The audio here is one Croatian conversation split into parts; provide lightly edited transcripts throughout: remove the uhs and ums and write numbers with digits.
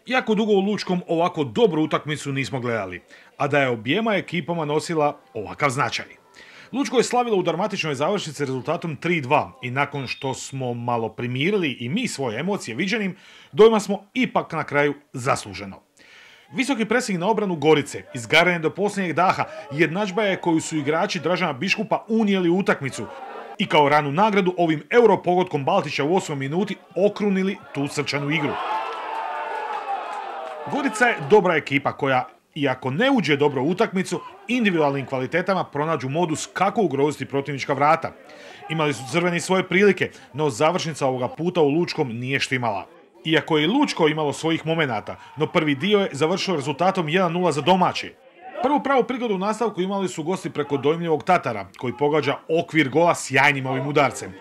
Jako dugo u Lučkom ovako dobru utakmicu nismo gledali, a da je objema ekipama nosila ovakav značaj. Lučko je slavilo u dramatičnoj završnici rezultatom 3:2 i nakon što smo malo primirili i mi svoje emocije viđenim, dojma smo ipak na kraju zasluženo. Visoki presing na obranu Gorice, izgaranje do posljednjeg daha, jednadžba je koju su igrači Dražena Biškupa unijeli u utakmicu i kao ranu nagradu ovim europogodkom Baltića u 8. minuti okrunili tu srčanu igru. Gorica je dobra ekipa koja, iako ne uđe dobro u utakmicu, individualnim kvalitetama pronađu modus kako ugroziti protivnička vrata. Imali su crveni svoje prilike, no završnica ovoga puta u Lučkom nije štimala. Iako je Lučko imalo svojih momenata, no prvi dio je završio rezultatom 1:0 za domaći. Prvu pravu prigodu u nastavku imali su gosti preko dojmljivog Tatara, koji pogađa okvir gola sjajnim ovim udarcem.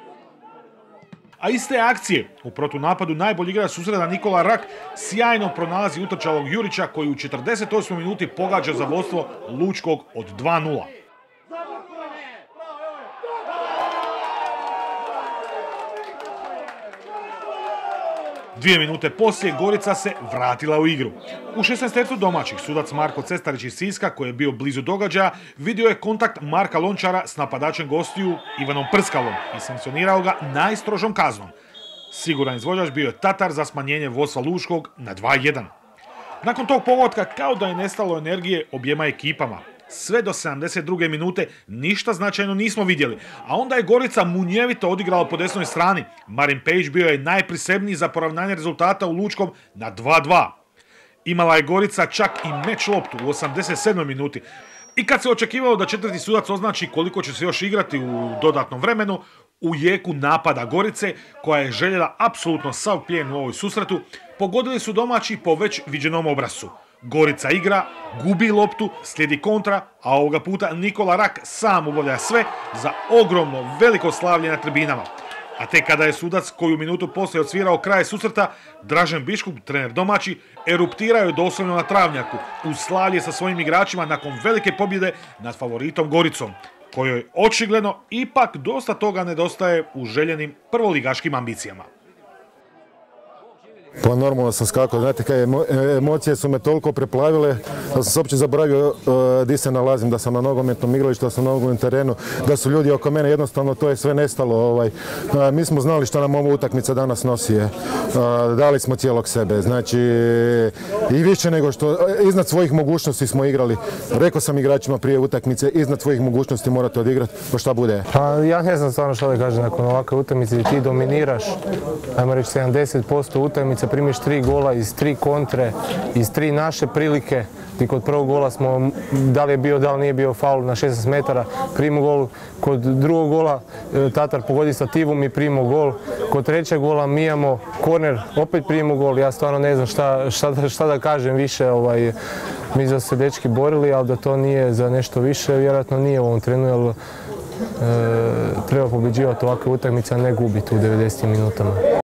A iste akcije u protunapadu najbolji igrač susreta Nikola Rak sjajno pronalazi utrčalog Jurića koji u 48. minuti pogađa za vodstvo Lučkog od 2:0. Dvije minute poslije Gorica se vratila u igru. U 16. domaćih sudac Marko Cestarić iz Siska, koji je bio blizu događaja, vidio je kontakt Marka Lončara s napadačem gostiju Ivanom Prskalom i sankcionirao ga najstrožom kaznom. Siguran izvođač bio je Tatar za smanjenje vodstva Lučkog na 2:1. Nakon tog pogotka kao da je nestalo energije objema ekipama. Sve do 72. minute ništa značajno nismo vidjeli, a onda je Gorica munjevito odigrala po desnoj strani. Marin Pejić bio je najprisebniji za poravnanje rezultata u Lučkom na 2:2. Imala je Gorica čak i meč loptu u 87. minuti. I kad se očekivalo da četvrti sudac označi koliko će se još igrati u dodatnom vremenu, u jeku napada Gorice, koja je željela apsolutno sav plijen u ovoj susretu, pogodili su domaći po već viđenom obrascu. Gorica igra, gubi loptu, slijedi kontra, a ovoga puta Nikola Rak sam obavlja sve za ogromno veliko slavlje na tribinama. A tek kada je sudac koju minutu poslije odsvirao kraj susreta, Dražen Biškup, trener domaći, eruptirao je doslovno na travnjaku uz slavlje sa svojim igračima nakon velike pobjede nad favoritom Goricom, kojoj očigledno ipak dosta toga nedostaje u željenim prvoligaškim ambicijama. Pa normalno sam skakao, znate kaj, emocije su me toliko preplavile da sam se uopće zaboravio gdje se nalazim, da sam na nogometnom igralištu, da sam na nogometnom terenu, da su ljudi oko mene, jednostavno to je sve nestalo. Mi smo znali što nam ova utakmica danas nosi, dali smo cijelog sebe, znači i više nego što, iznad svojih mogućnosti smo igrali. Rekao sam igračima prije utakmice, iznad svojih mogućnosti morate odigrati, pa šta bude. Pa ja ne znam stvarno što da kažem nakon ovakve utakmice gdje ti dominiraš, ajmo reći 70% utakmice, primiš 3 gola iz 3 kontre, iz 3 naše prilike. I kod prvog gola smo, da li je bio, da li nije bio faul na 16 metara, primimo gol. Kod drugog gola Tatar pogodi stativu, mi primimo gol. Kod trećeg gola mi imamo korner, opet primimo gol. Ja stvarno ne znam šta da kažem više. Mi smo se dečki borili, ali da to nije za nešto više, vjerojatno nije u ovom trenu, jer treba pobjeđivati ovakve utakmice, a ne gubiti u 90 minutama.